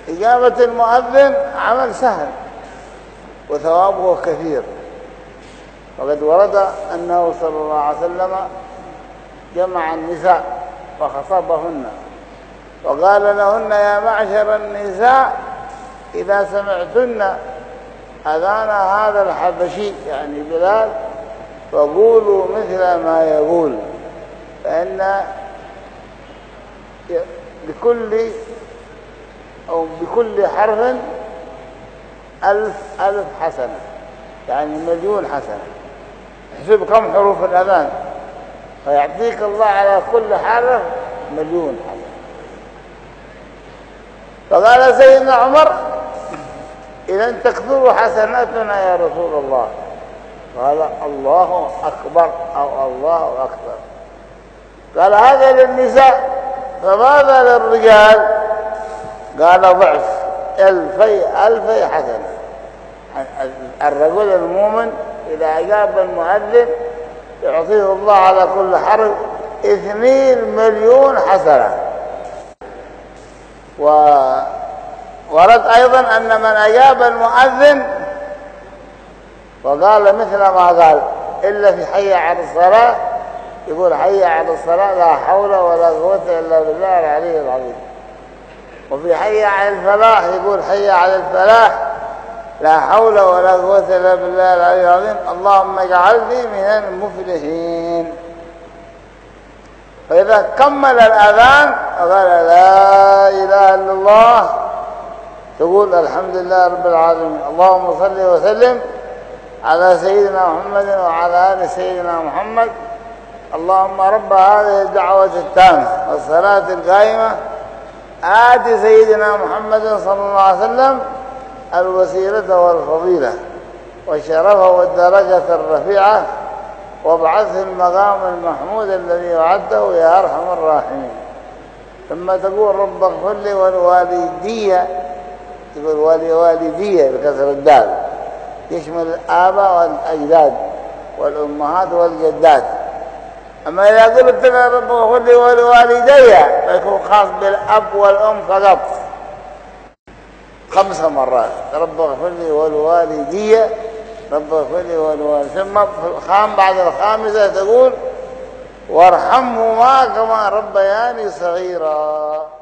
إجابة المؤذن عمل سهل وثوابه كثير. وقد ورد أنه صلى الله عليه وسلم جمع النساء وخطبهن وقال لهن: يا معشر النساء، إذا سمعتن أذان هذا الحبشي يعني بلال فقولوا مثل ما يقول، فإن بكل حرف 1000 حسنة، يعني 1,000,000 حسنة. احسب كم حروف الأذان فيعطيك الله على كل حرف 1,000,000 حسنة. فقال سيدنا عمر: إذا تكثر حسناتنا يا رسول الله. قال: الله أكبر أو الله أكبر. قال: هذا للنساء، فماذا للرجال؟ قال: ضعف 1000 حسنة. الرجل المؤمن إذا أجاب المؤذن يعطيه الله على كل حرف 2,000,000 حسنة. وورد أيضا أن من أجاب المؤذن وقال مثل ما قال إلا في حي على الصلاة، يقول: حي على الصلاة لا حول ولا قوة إلا بالله العلي العظيم. وفي حي على الفلاح يقول: حي على الفلاح لا حول ولا قوة إلا بالله العلي العظيم، اللهم اجعلني من المفلحين. فإذا كمل الأذان وقال: لا إله إلا الله، تقول: الحمد لله رب العالمين، اللهم صل وسلم على سيدنا محمد وعلى آل سيدنا محمد، اللهم رب هذه الدعوة التامة والصلاة القائمة آت سيدنا محمد صلى الله عليه وسلم الوسيلة والفضيلة والشرف والدرجة الرفيعة وابعثه المقام المحمود الذي وعدته يا أرحم الراحمين. ثم تقول: رب اغفر لي ولوالدي، تقول ولوالدي بكسر الدال، يشمل الآباء والأجداد والأمهات والجدات. أما إذا قلت لنا رب اغفر لي ولوالدي فيكون خاص بالأب والأم فقط 5 مرات: رب اغفر لي ولوالدي، رب اغفر لي ولوالدي. ثم بعد الخامسة تقول: وارحمهما كما ربياني صغيرا.